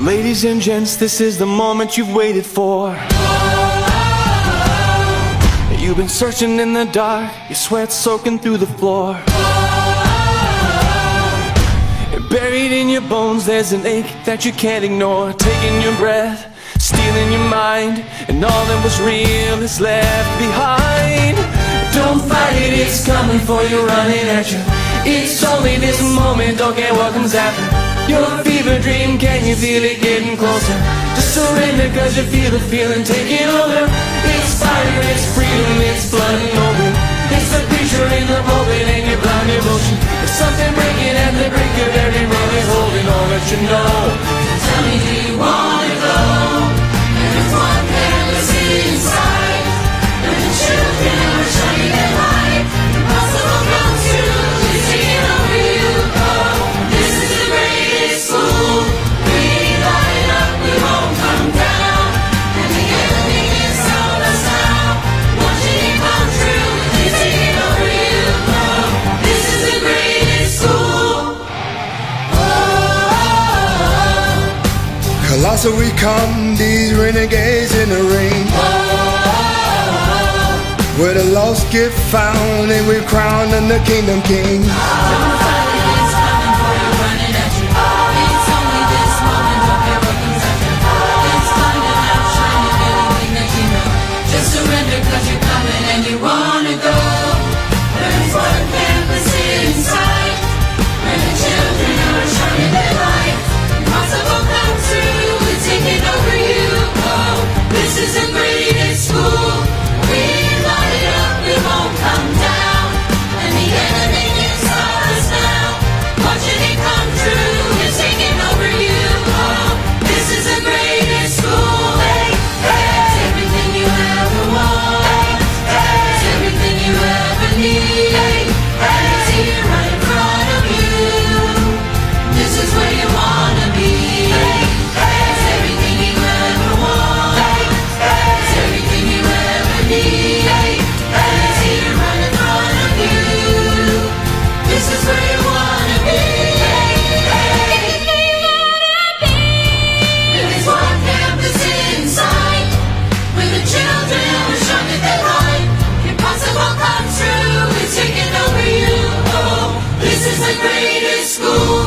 Ladies and gents, this is the moment you've waited for. You've been searching in the dark, your sweat soaking through the floor. Buried in your bones, there's an ache that you can't ignore. Taking your breath, stealing your mind, and all that was real is left behind. Don't fight it, it's coming for you, running at you. It's only this moment, don't care what comes after. Your fever dream, can you feel it getting closer? Just surrender cause you feel the feeling taking over. It's fire, it's freedom, it's blood and open. It's the preacher in the pulpit and your blind devotion. There's something breaking at the brink of every road holding on that you know. Tell me, do you wanna go? And it's one canvas inside, and the children are shining their light. Impossible comes true, it's taking over you. Oh, this is the greatest school. We light up, we won't come down, and the enemy is on us now. Watching it come true, it's taking over you. Oh, this is the greatest school. Colossal we come, these renegades in the ring, where the lost get found and we're crowned in the Kingdom King. Just surrender cause you're coming and you wanna go. There's one campus inside, where the children are shining their light. Impossible comes true, it's taking over you. Oh, this is the greatest school. We light it up, we won't come down, and the enemy is on us now. Watching it come true, it's taking over you. Oh, this is the greatest school. Hey, hey, it's everything you ever want. It's everything you ever need. It's here right in front of you. This is where you wanna be. It's everything you ever want. It's everything you ever need. It's here right in front of you. This is where you wanna be. And there's one campus inside, where the children are shining their light. Impossible comes true, it's taking over you. Oh, this is the greatest school.